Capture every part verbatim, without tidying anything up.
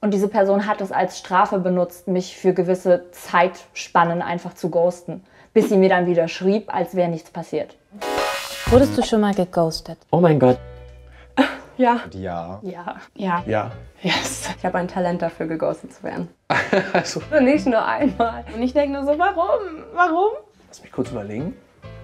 Und diese Person hat es als Strafe benutzt, mich für gewisse Zeitspannen einfach zu ghosten, bis sie mir dann wieder schrieb, als wäre nichts passiert. Wurdest du schon mal geghostet? Oh mein Gott. Ja. Ja. Ja. Ja. Ja. Yes. Ich habe ein Talent dafür, geghostet zu werden. Also, Nicht nur einmal. Und ich denke nur so, warum? Warum? lass mich kurz überlegen.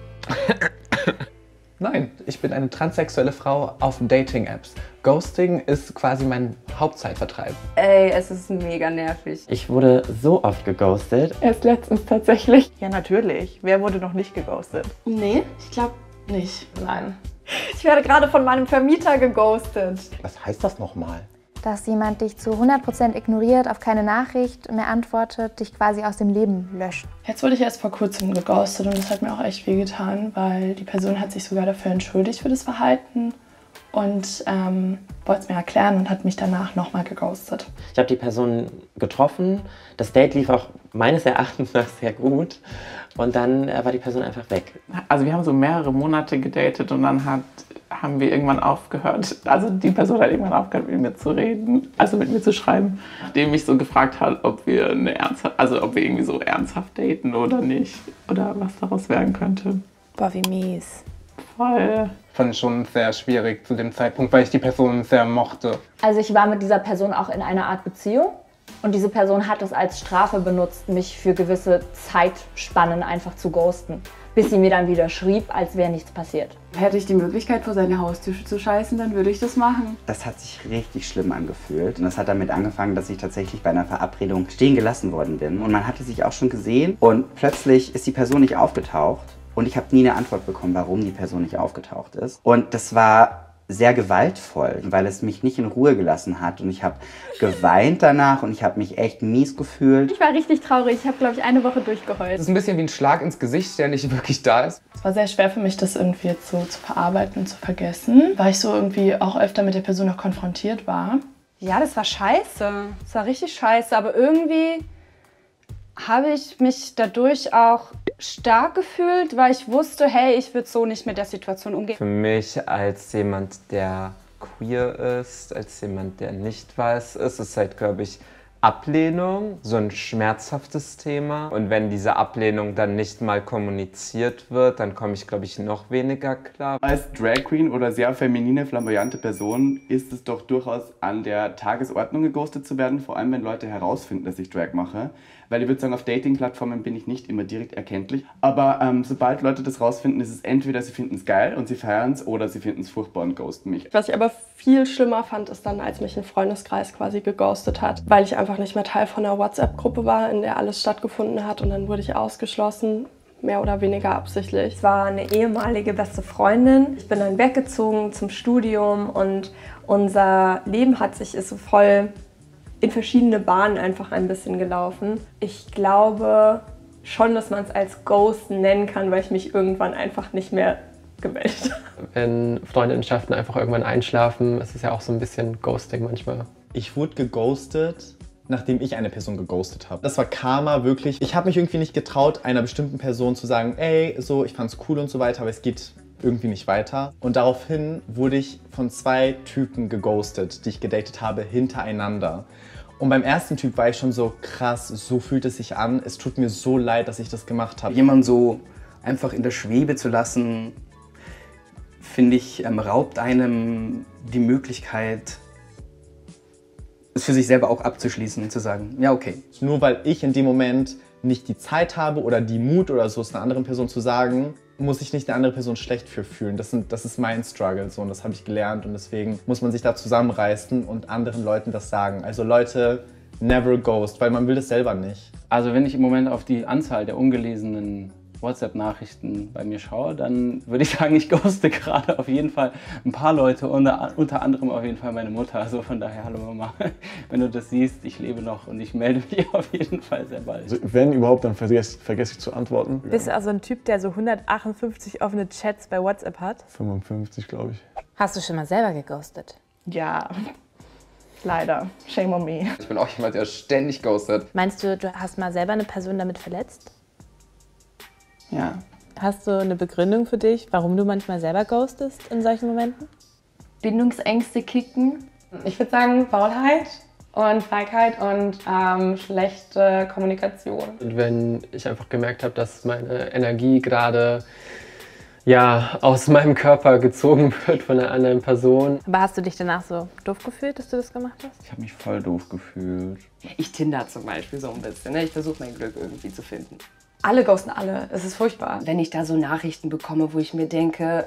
Nein, ich bin eine transsexuelle Frau auf Dating-Apps. Ghosting ist quasi mein Hauptzeitvertreib. Ey, es ist mega nervig. Ich wurde so oft geghostet. Erst letztens tatsächlich. Ja, natürlich. Wer wurde noch nicht geghostet? Nee, ich glaube nicht. Nein. Ich werde gerade von meinem Vermieter geghostet. Was heißt das nochmal? Dass jemand dich zu hundert Prozent ignoriert, auf keine Nachricht mehr antwortet, dich quasi aus dem Leben löscht. Jetzt wurde ich erst vor kurzem geghostet und das hat mir auch echt wehgetan, weil die Person hat sich sogar dafür entschuldigt für das Verhalten und ähm, wollte es mir erklären und hat mich danach nochmal geghostet. Ich habe die Person getroffen. Das Date lief auch meines Erachtens nach sehr gut. Und dann äh, war die Person einfach weg. Also wir haben so mehrere Monate gedatet und dann hat, haben wir irgendwann aufgehört, also die Person hat irgendwann aufgehört mit mir zu reden, also mit mir zu schreiben, nachdem mich so gefragt hat, ob wir eine ernsthaft, also ob wir irgendwie so ernsthaft daten oder nicht oder was daraus werden könnte. Boah, wie mies. Voll. Fand ich schon sehr schwierig zu dem Zeitpunkt, weil ich die Person sehr mochte. Also ich war mit dieser Person auch in einer Art Beziehung und diese Person hat es als Strafe benutzt, mich für gewisse Zeitspannen einfach zu ghosten, bis sie mir dann wieder schrieb, als wäre nichts passiert. Hätte ich die Möglichkeit, vor seine Haustür zu scheißen, dann würde ich das machen. Das hat sich richtig schlimm angefühlt. Und das hat damit angefangen, dass ich tatsächlich bei einer Verabredung stehen gelassen worden bin. Und man hatte sich auch schon gesehen und plötzlich ist die Person nicht aufgetaucht. Und ich habe nie eine Antwort bekommen, warum die Person nicht aufgetaucht ist. Und das war sehr gewaltvoll, weil es mich nicht in Ruhe gelassen hat. Und ich habe geweint danach und ich habe mich echt mies gefühlt. Ich war richtig traurig. Ich habe, glaube ich, eine Woche durchgeheult. Es ist ein bisschen wie ein Schlag ins Gesicht, der nicht wirklich da ist. Es war sehr schwer für mich, das irgendwie jetzt so zu verarbeiten und zu vergessen, weil ich so irgendwie auch öfter mit der Person noch konfrontiert war. Ja, das war scheiße. Das war richtig scheiße. Aber irgendwie habe ich mich dadurch auch stark gefühlt, weil ich wusste, hey, ich würde so nicht mit der Situation umgehen. Für mich als jemand, der queer ist, als jemand, der nicht weiß ist, ist halt, glaube ich, Ablehnung so ein schmerzhaftes Thema. Und wenn diese Ablehnung dann nicht mal kommuniziert wird, dann komme ich, glaube ich, noch weniger klar. Als Drag Queen oder sehr feminine, flamboyante Person ist es doch durchaus an der Tagesordnung, geghostet zu werden, vor allem wenn Leute herausfinden, dass ich Drag mache. Weil ich würde sagen, auf Dating-Plattformen bin ich nicht immer direkt erkenntlich. Aber ähm, sobald Leute das rausfinden, ist es entweder sie finden es geil und sie feiern es oder sie finden es furchtbar und ghosten mich. Was ich aber viel schlimmer fand, ist dann, als mich ein Freundeskreis quasi geghostet hat, weil ich einfach nicht mehr Teil von einer WhatsApp-Gruppe war, in der alles stattgefunden hat und dann wurde ich ausgeschlossen. Mehr oder weniger absichtlich. Es war eine ehemalige beste Freundin. Ich bin dann weggezogen zum Studium und unser Leben hat sich ist so voll in verschiedene Bahnen einfach ein bisschen gelaufen. Ich glaube schon, dass man es als Ghost nennen kann, weil ich mich irgendwann einfach nicht mehr gemeldet habe. Wenn Freundinnenschaften einfach irgendwann einschlafen, ist es ja auch so ein bisschen Ghosting manchmal. Ich wurde geghostet, nachdem ich eine Person geghostet habe. Das war Karma, wirklich. Ich habe mich irgendwie nicht getraut, einer bestimmten Person zu sagen, ey, so, ich fand's cool und so weiter, aber es geht irgendwie nicht weiter. Und daraufhin wurde ich von zwei Typen geghostet, die ich gedatet habe, hintereinander. Und beim ersten Typ war ich schon so, krass, so fühlt es sich an. Es tut mir so leid, dass ich das gemacht habe. Jemanden so einfach in der Schwebe zu lassen, finde ich, ähm, raubt einem die Möglichkeit, es für sich selber auch abzuschließen und zu sagen, ja, okay. Nur weil ich in dem Moment nicht die Zeit habe oder die Mut oder so, es einer anderen Person zu sagen, muss ich nicht eine andere Person schlecht für fühlen. Das, sind, das ist mein Struggle so und das habe ich gelernt und deswegen muss man sich da zusammenreißen und anderen Leuten das sagen. Also Leute, never ghost, weil man will das selber nicht. Also wenn ich im Moment auf die Anzahl der ungelesenen WhatsApp-Nachrichten bei mir schaue, dann würde ich sagen, ich ghoste gerade auf jeden Fall ein paar Leute, unter, unter anderem auf jeden Fall meine Mutter. Also von daher, hallo Mama, wenn du das siehst, ich lebe noch und ich melde mich auf jeden Fall sehr bald. Also wenn überhaupt, dann vergesse vergess ich zu antworten. Bist du also ein Typ, der so hundertachtundfünfzig offene Chats bei WhatsApp hat? fünfundfünfzig, glaube ich. Hast du schon mal selber geghostet? Ja, leider. Shame on me. Ich bin auch jemand, der ständig ghostet. Meinst du, du hast mal selber eine Person damit verletzt? Ja. Hast du eine Begründung für dich, warum du manchmal selber ghostest in solchen Momenten? Bindungsängste kicken. Ich würde sagen Faulheit und Feigheit und ähm, schlechte Kommunikation. Und wenn ich einfach gemerkt habe, dass meine Energie gerade ja, aus meinem Körper gezogen wird von einer anderen Person. Aber hast du dich danach so doof gefühlt, dass du das gemacht hast? Ich habe mich voll doof gefühlt. Ich tinder zum Beispiel so ein bisschen. Ne? Ich versuche mein Glück irgendwie zu finden. Alle ghosten alle. Es ist furchtbar. Wenn ich da so Nachrichten bekomme, wo ich mir denke,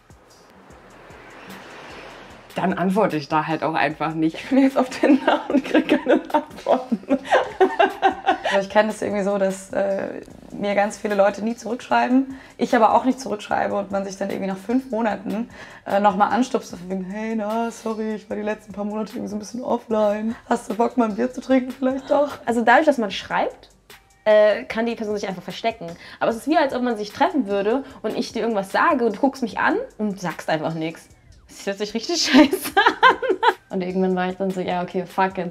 dann antworte ich da halt auch einfach nicht. Ich bin jetzt auf Tinder und kriege keine Antworten. Also ich kenne das irgendwie so, dass äh, mir ganz viele Leute nie zurückschreiben, ich aber auch nicht zurückschreibe und man sich dann irgendwie nach fünf Monaten äh, nochmal anstupst und wegen, hey, na, sorry, ich war die letzten paar Monate irgendwie so ein bisschen offline. Hast du Bock, mal ein Bier zu trinken vielleicht doch? Also dadurch, dass man schreibt, äh, kann die Person sich einfach verstecken. Aber es ist wie, als ob man sich treffen würde und ich dir irgendwas sage und du guckst mich an und sagst einfach nichts. Das hört sich richtig scheiße an. Und irgendwann war ich dann so, ja, okay, fuck it.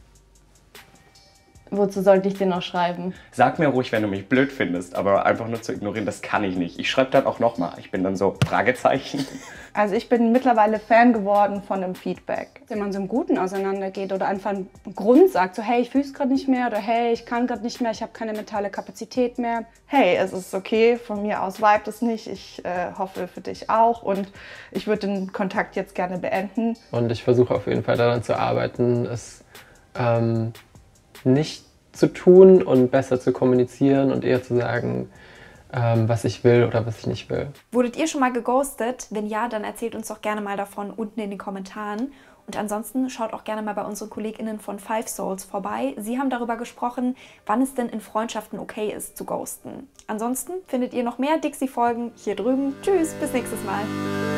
Wozu sollte ich dir noch schreiben? Sag mir ruhig, wenn du mich blöd findest, aber einfach nur zu ignorieren, das kann ich nicht. Ich schreibe dann auch nochmal. Ich bin dann so, Fragezeichen. Also ich bin mittlerweile Fan geworden von dem Feedback. Wenn man so im Guten auseinandergeht oder einfach einen Grund sagt, so hey, ich fühle es gerade nicht mehr oder hey, ich kann gerade nicht mehr, ich habe keine mentale Kapazität mehr. Hey, es ist okay, von mir aus vibet es nicht, ich äh, hoffe für dich auch und ich würde den Kontakt jetzt gerne beenden. Und ich versuche auf jeden Fall daran zu arbeiten, es ähm, nicht zu tun und besser zu kommunizieren und eher zu sagen, ähm, was ich will oder was ich nicht will. Wurdet ihr schon mal geghostet? Wenn ja, dann erzählt uns doch gerne mal davon unten in den Kommentaren. Und ansonsten schaut auch gerne mal bei unseren KollegInnen von Five Souls vorbei. Sie haben darüber gesprochen, wann es denn in Freundschaften okay ist zu ghosten. Ansonsten findet ihr noch mehr Dixie-Folgen hier drüben. Tschüss, bis nächstes Mal.